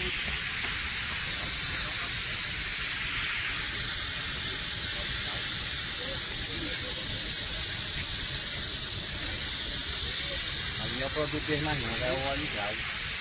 Había produtos más, no era igual.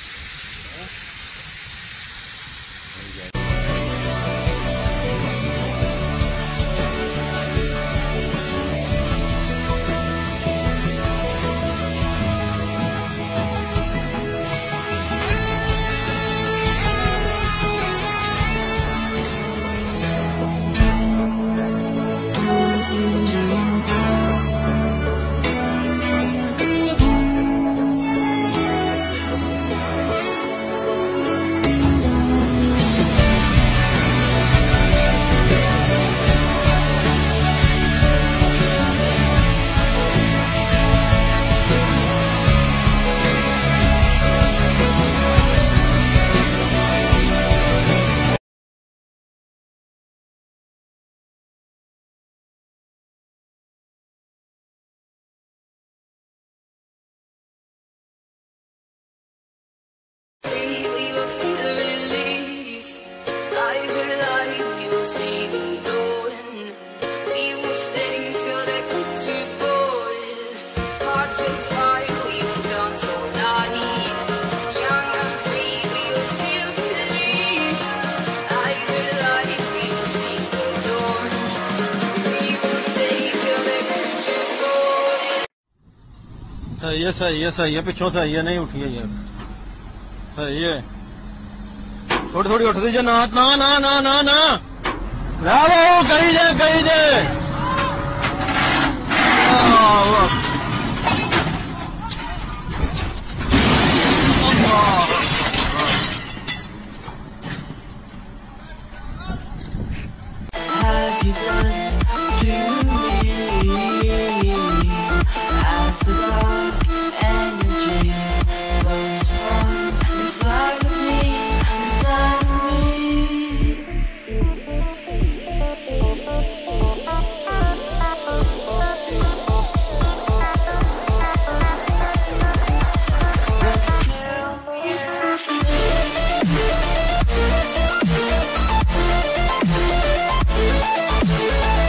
सही है पिछों सही है नहीं उठी है यार सही है थोड़ी थोड़ी उठ दीजिए ना ना ना ना ना ना ब्रावो कहीं जे Have you done to me as the dark energy flows from inside of me, inside of me? Until you see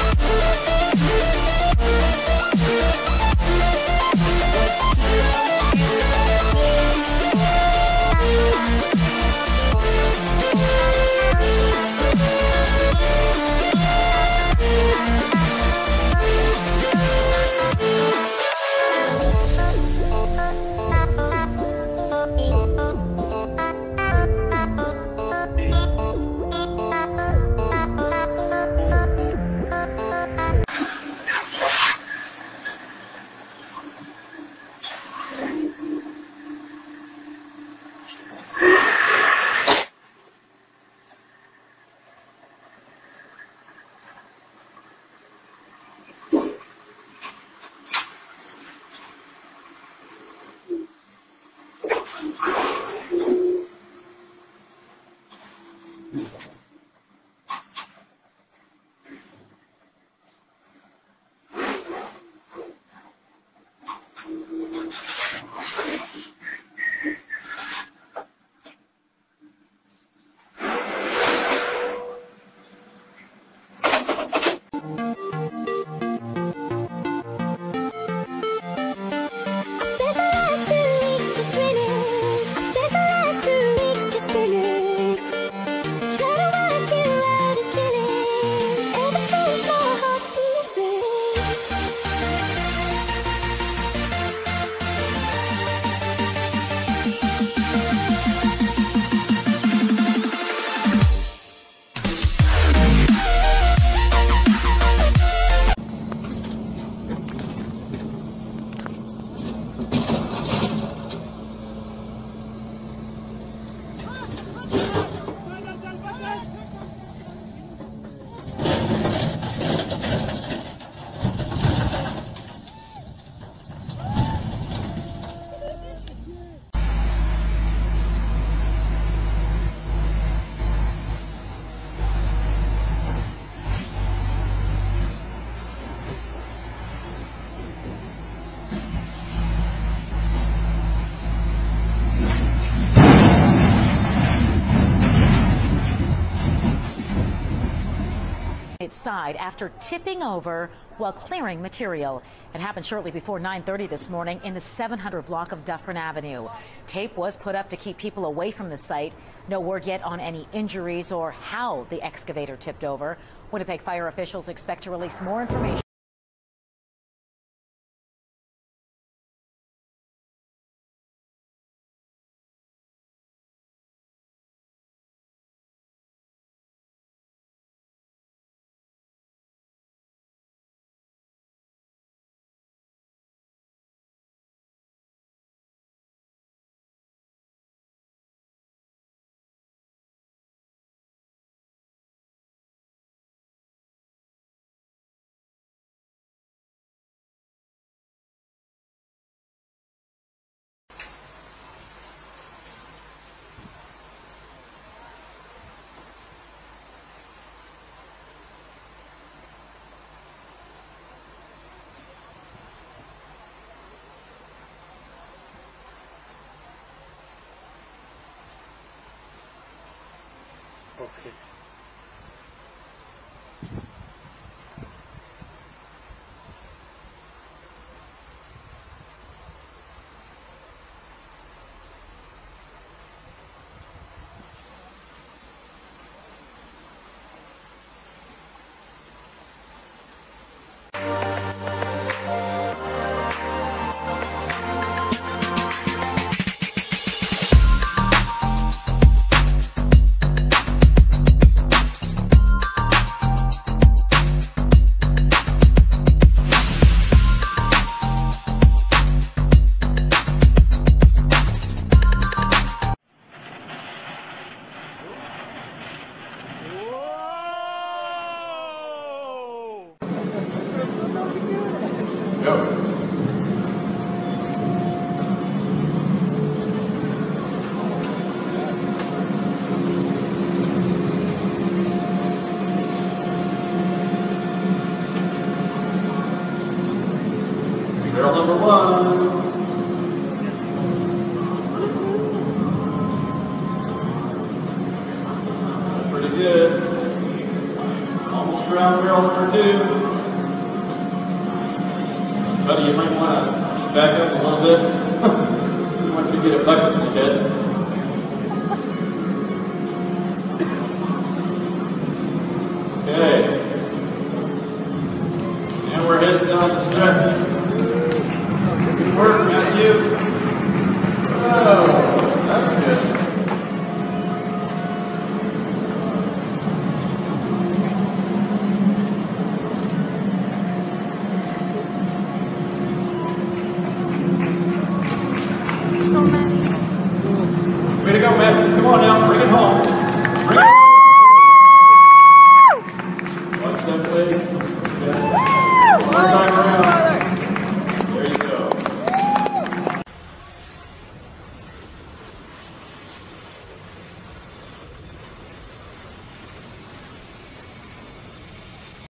its side after tipping over while clearing material. It happened shortly before 9:30 this morning in the 700 block of Dufferin Avenue. Tape was put up to keep people away from the site. No word yet on any injuries or how the excavator tipped over. Winnipeg fire officials expect to release more information. Okay. Barrel number one. Pretty good. Almost around barrel number two. Buddy, you might want to just back up a little bit. You want to get a bucket in your head. Okay. And we're heading down the stretch. Good work, Matthew. Oh, that's good. Way to go, Matthew. Come on now, bring it home. Bring it home. One step, please.